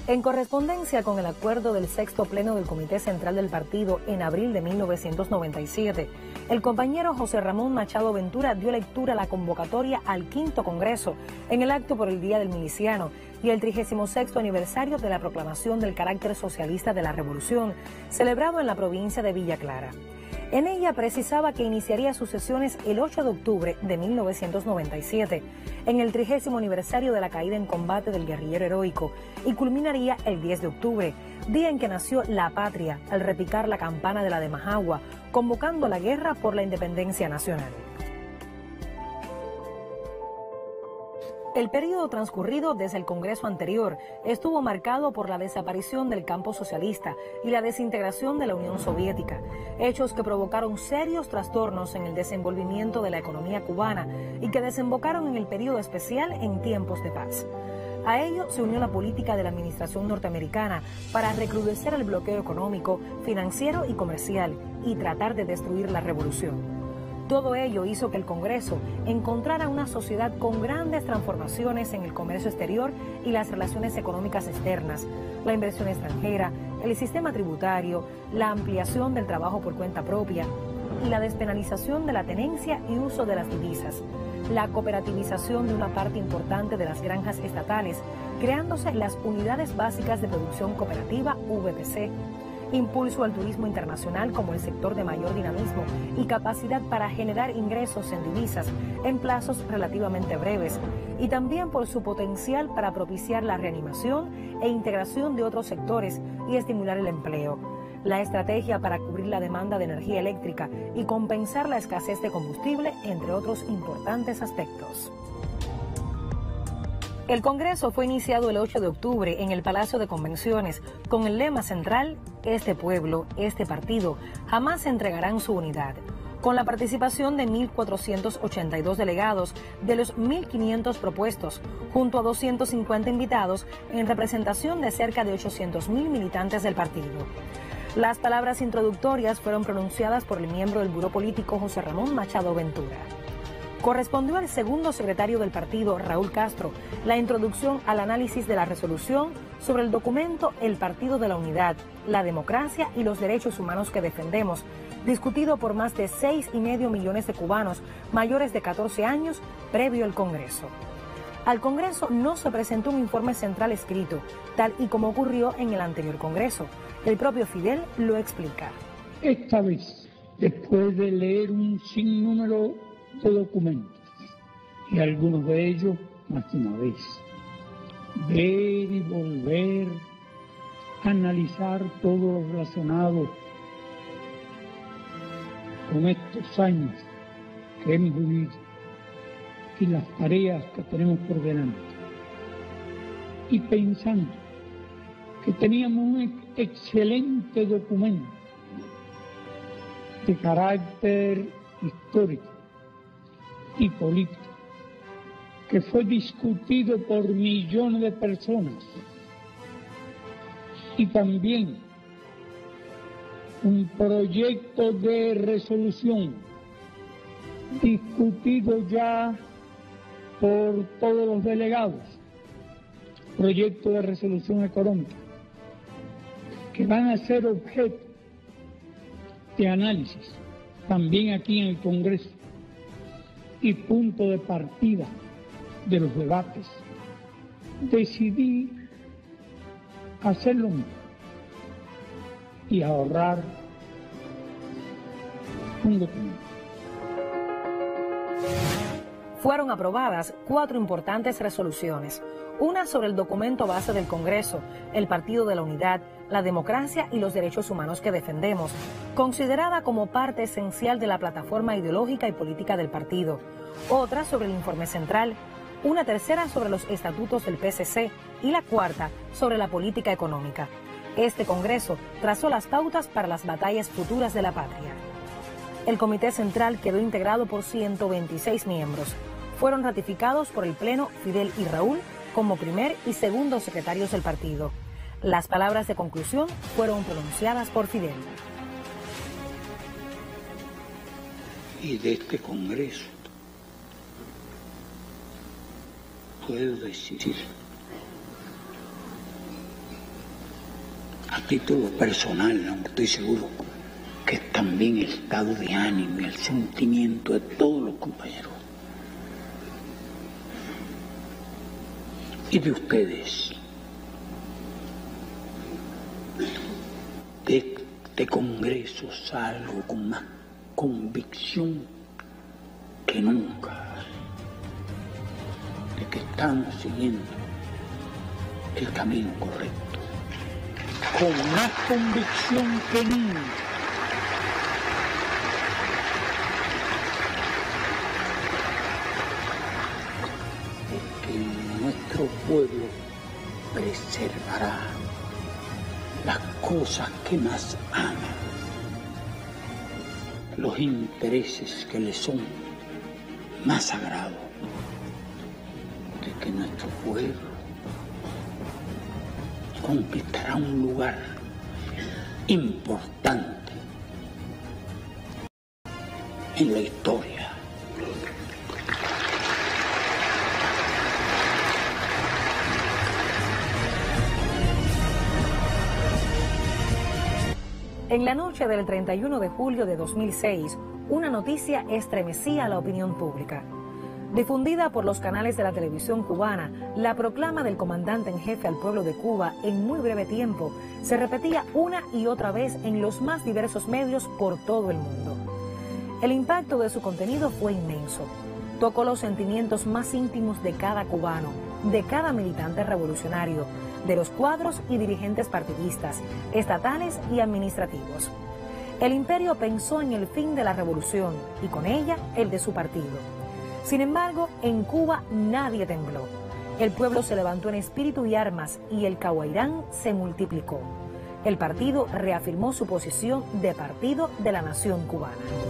En correspondencia con el acuerdo del sexto pleno del Comité Central del Partido en abril de 1997, el compañero José Ramón Machado Ventura dio lectura a la convocatoria al quinto Congreso en el acto por el Día del Miliciano y el 36º aniversario de la proclamación del carácter socialista de la Revolución, celebrado en la provincia de Villa Clara. En ella precisaba que iniciaría sus sesiones el 8 de octubre de 1997, en el 30º aniversario de la caída en combate del guerrillero heroico, y culminaría el 10 de octubre, día en que nació la patria, al repicar la campana de la de Majagua, convocando la guerra por la independencia nacional. El periodo transcurrido desde el Congreso anterior estuvo marcado por la desaparición del campo socialista y la desintegración de la Unión Soviética, hechos que provocaron serios trastornos en el desenvolvimiento de la economía cubana y que desembocaron en el periodo especial en tiempos de paz. A ello se unió la política de la administración norteamericana para recrudecer el bloqueo económico, financiero y comercial y tratar de destruir la revolución. Todo ello hizo que el Congreso encontrara una sociedad con grandes transformaciones en el comercio exterior y las relaciones económicas externas, la inversión extranjera, el sistema tributario, la ampliación del trabajo por cuenta propia y la despenalización de la tenencia y uso de las divisas, la cooperativización de una parte importante de las granjas estatales, creándose las Unidades Básicas de Producción Cooperativa, UBPC, impulso al turismo internacional como el sector de mayor dinamismo y capacidad para generar ingresos en divisas en plazos relativamente breves, y también por su potencial para propiciar la reanimación e integración de otros sectores y estimular el empleo, la estrategia para cubrir la demanda de energía eléctrica y compensar la escasez de combustible, entre otros importantes aspectos. El Congreso fue iniciado el 8 de octubre en el Palacio de Convenciones con el lema central: este pueblo, este partido, jamás se entregarán su unidad, con la participación de 1.482 delegados de los 1.500 propuestos, junto a 250 invitados en representación de cerca de 800.000 militantes del partido. Las palabras introductorias fueron pronunciadas por el miembro del Buró Político José Ramón Machado Ventura. Correspondió al segundo secretario del partido, Raúl Castro, la introducción al análisis de la resolución sobre el documento El Partido de la Unidad, la Democracia y los Derechos Humanos que Defendemos, discutido por más de 6,5 millones de cubanos mayores de 14 años previo al Congreso. Al Congreso no se presentó un informe central escrito, tal y como ocurrió en el anterior Congreso. El propio Fidel lo explica. Esta vez, después de leer un sinnúmero de documentos, y algunos de ellos más de una vez, ver y volver a analizar todo lo relacionado con estos años que hemos vivido y las tareas que tenemos por delante, y pensando que teníamos un excelente documento de carácter histórico y político, que fue discutido por millones de personas, y también un proyecto de resolución discutido ya por todos los delegados, proyecto de resolución económica, que van a ser objeto de análisis también aquí en el Congreso y punto de partida de los debates. Decidí hacerlo y ahorrar un documento. Fueron aprobadas 4 importantes resoluciones, una sobre el documento base del Congreso, el Partido de la Unidad, la Democracia y los Derechos Humanos que Defendemos, considerada como parte esencial de la plataforma ideológica y política del partido, otra sobre el informe central, una tercera sobre los estatutos del PCC y la cuarta sobre la política económica. Este Congreso trazó las pautas para las batallas futuras de la patria. El Comité Central quedó integrado por 126 miembros. Fueron ratificados por el Pleno Fidel y Raúl como primer y segundo secretarios del partido. Las palabras de conclusión fueron pronunciadas por Fidel. Y de este Congreso puedo decir a título personal, aunque estoy seguro que es también el estado de ánimo y el sentimiento de todos los compañeros. Y de ustedes. De este Congreso salgo con más convicción que nunca de que estamos siguiendo el camino correcto. Con más convicción que nunca. Porque nuestro pueblo preservará las cosas que más ama, los intereses que le son más sagrados, de que nuestro pueblo conquistará un lugar importante en la historia. En la noche del 31 de julio de 2006, una noticia estremecía a la opinión pública. Difundida por los canales de la televisión cubana, la proclama del comandante en jefe al pueblo de Cuba en muy breve tiempo se repetía una y otra vez en los más diversos medios por todo el mundo. El impacto de su contenido fue inmenso. Tocó los sentimientos más íntimos de cada cubano, de cada militante revolucionario, de los cuadros y dirigentes partidistas, estatales y administrativos. El imperio pensó en el fin de la revolución y con ella el de su partido. Sin embargo, en Cuba nadie tembló. El pueblo se levantó en espíritu y armas y el cahuairán se multiplicó. El partido reafirmó su posición de partido de la nación cubana.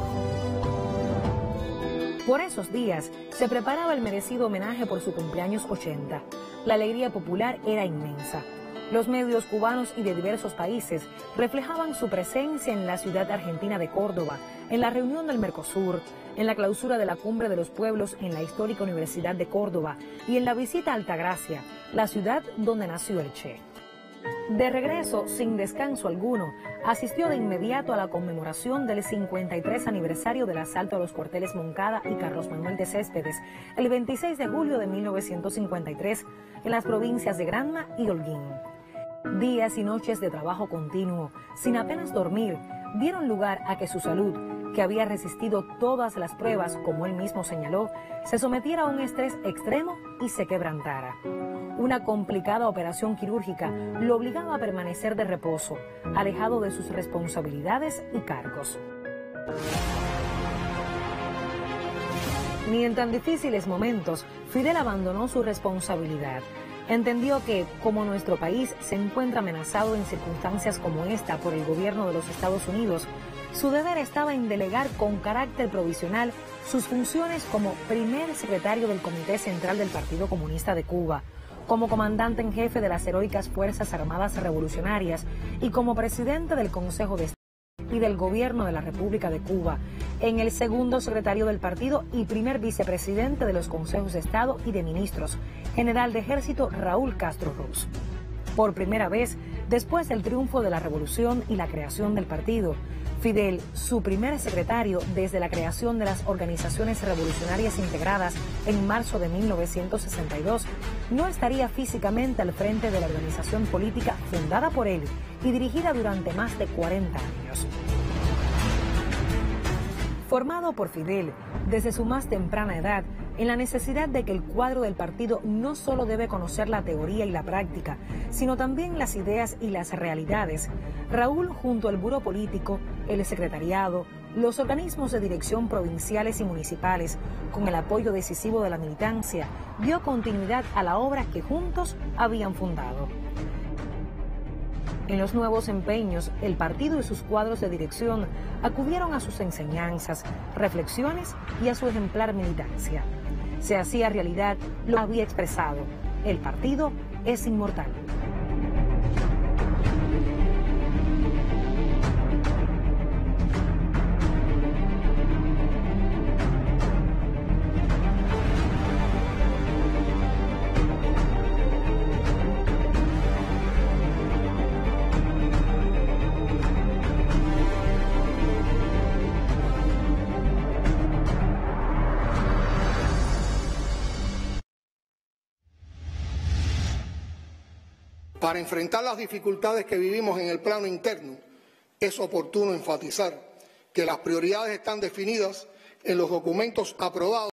Por esos días se preparaba el merecido homenaje por su cumpleaños 80. La alegría popular era inmensa. Los medios cubanos y de diversos países reflejaban su presencia en la ciudad argentina de Córdoba, en la reunión del Mercosur, en la clausura de la Cumbre de los Pueblos en la histórica Universidad de Córdoba y en la visita a Altagracia, la ciudad donde nació el Che. De regreso, sin descanso alguno, asistió de inmediato a la conmemoración del 53 aniversario del asalto a los cuarteles Moncada y Carlos Manuel de Céspedes, el 26 de julio de 1953, en las provincias de Granma y Holguín. Días y noches de trabajo continuo, sin apenas dormir, dieron lugar a que su salud, que había resistido todas las pruebas, como él mismo señaló, se sometiera a un estrés extremo y se quebrantara. Una complicada operación quirúrgica lo obligaba a permanecer de reposo, alejado de sus responsabilidades y cargos. Ni en tan difíciles momentos, Fidel abandonó su responsabilidad. Entendió que, como nuestro país se encuentra amenazado en circunstancias como esta por el gobierno de los Estados Unidos, su deber estaba en delegar con carácter provisional sus funciones como primer secretario del Comité Central del Partido Comunista de Cuba, como comandante en jefe de las heroicas Fuerzas Armadas Revolucionarias y como presidente del Consejo de Estado y del Gobierno de la República de Cuba, en el segundo secretario del partido y primer vicepresidente de los Consejos de Estado y de Ministros, general de Ejército Raúl Castro Ruz. Por primera vez, después del triunfo de la revolución y la creación del partido, Fidel, su primer secretario desde la creación de las organizaciones revolucionarias integradas en marzo de 1962, no estaría físicamente al frente de la organización política fundada por él y dirigida durante más de 40 años. Formado por Fidel desde su más temprana edad, en la necesidad de que el cuadro del partido no solo debe conocer la teoría y la práctica, sino también las ideas y las realidades, Raúl, junto al Buró Político, el Secretariado, los organismos de dirección provinciales y municipales, con el apoyo decisivo de la militancia, dio continuidad a la obra que juntos habían fundado. En los nuevos empeños, el partido y sus cuadros de dirección acudieron a sus enseñanzas, reflexiones y a su ejemplar militancia. Se hacía realidad lo que había expresado: el partido es inmortal. Para enfrentar las dificultades que vivimos en el plano interno, es oportuno enfatizar que las prioridades están definidas en los documentos aprobados